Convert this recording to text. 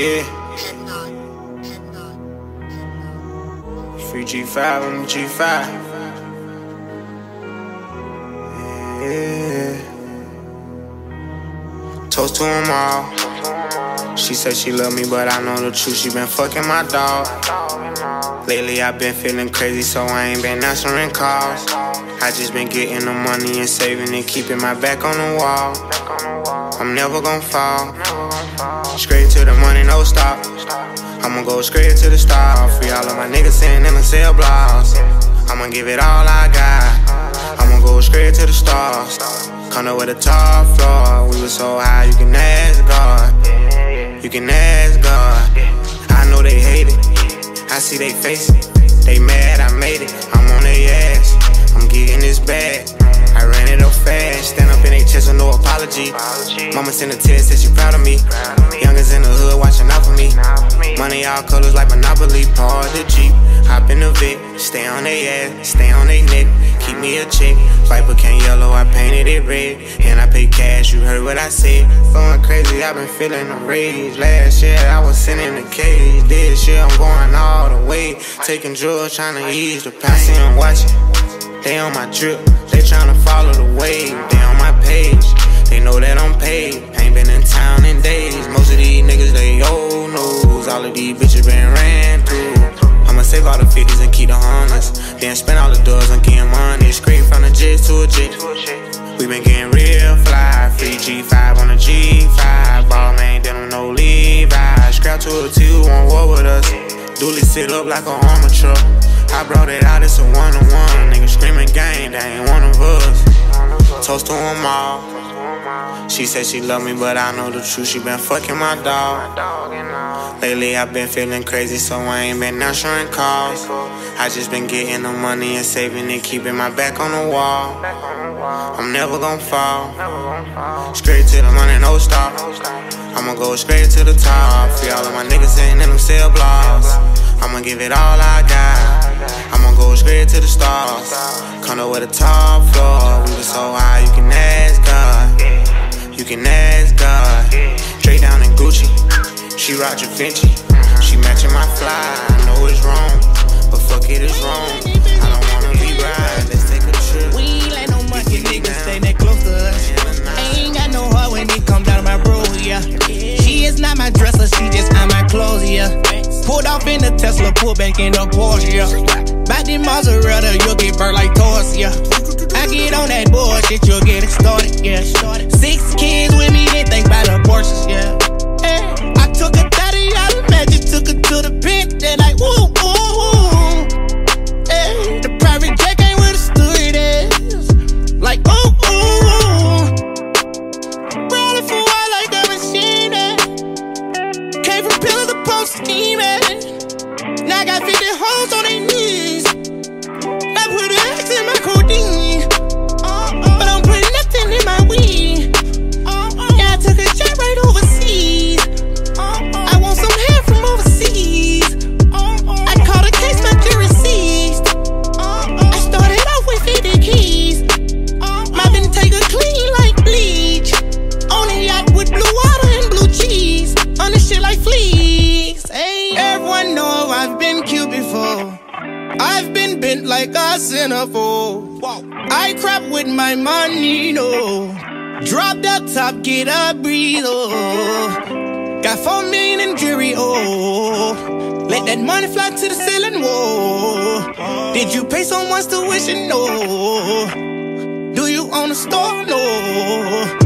Yeah. Free G5 on the G5. Yeah. Toast to them all. She said she love me, but I know the truth. She been fucking my dog. Lately I been feeling crazy, so I ain't been answering calls. I just been getting the money and saving and keeping my back on the wall. I'm never gon' fall. Straight to the money, no stop. I'ma go straight to the start. Free all of my niggas sitting in the cell blocks. I'ma give it all I got. I'ma go straight to the stars. Come up with a top floor. We was so high, you can ask God. You can ask God. I know they hate it. I see they face it. They mad, I made it. I'm on their ass. I'm getting this bag. I ran it up fast. Stand up in their chest with no apology. Mama sent a text, said she proud of me. Youngers in the hood watching out for me. Money all colors like Monopoly. Part the Jeep, hop in the Vic. Stay on their ass, stay on their neck. Keep me a check. Viper can yellow, I painted it red. And I pay cash, you heard what I said. Going crazy, I been feeling the rage. Last year I was sitting in the cage. This year I'm going all the way. Taking drugs, trying to ease the pain. I see them watching, they on my drip. They tryna follow the wave, they on my page. They know that I'm paid, ain't been in town in days. Most of these niggas, they old news. All of these bitches been ran through. I'ma save all the 50s and keep the hundreds. Then spend all the dubs on getting money. Straight from the jet to a jet. We been getting real fly. Free G5 on the G5. Ball man, they don't know Levi. Scrap to a T, won't war with us. Dually sit up like a armor truck. I brought it out, it's a one-on-one. Niggas screaming gang, they ain't one of us. Toast to them all. She said she love me, but I know the truth. She been fucking my dog. Lately I been feeling crazy, so I ain't been answering calls. I just been getting the money and saving and keeping my back on the wall. I'm never gon' fall. Straight to the money, no stop. I'ma go straight to the top. Free all of my niggas sitting in them cell blocks. I'ma give it all I got. I'ma go straight to the stars. Come up with a top floor. We was so high, you can ask God. You can ask God. Straight down in Gucci, she Roger Finchie. She matching my fly. I know it's wrong, but fuck it, it's wrong. I don't wanna be right. Let's take a trip. We ain't like no monkey niggas stay that close to us. I ain't got no heart when it come down to my bro, yeah. She is not my dresser, she just on my clothes, yeah. Pulled off in the Tesla, pulled back in the Porsche, yeah. By the mozzarella, you'll get burnt like toast, yeah. I get on that bullshit, you'll get extorted, yeah. 6 kids with me, then think about abortions, yeah. Hey, I took a 30 out of magic, took her to the pit, then like, woo, woo, woo. Hey, the private jet ain't where the stewardess. Like, ooh, ooh, ooh. Rolling for a while like a machine, eh. Came from pillar to post scheming. Now I got 50 hoes on their knees. I put an X in my codeine, but I'm putting nothing in my weed. Yeah, I took a jet right overseas. I want some hair from overseas. I caught a case, my jury seized. I started off with 50 keys. My bin take a clean like bleach. On a yacht with blue water and blue cheese. On this shit like fleas. Hey, everyone know I've been cute before. I've been bent like a centerfold. I crap with my money, no. Drop the top, get a breathe, oh. Got 4 million in jewelry, oh. Let that money fly to the ceiling, whoa. Did you pay someone's tuition? No. Do you own a store? No.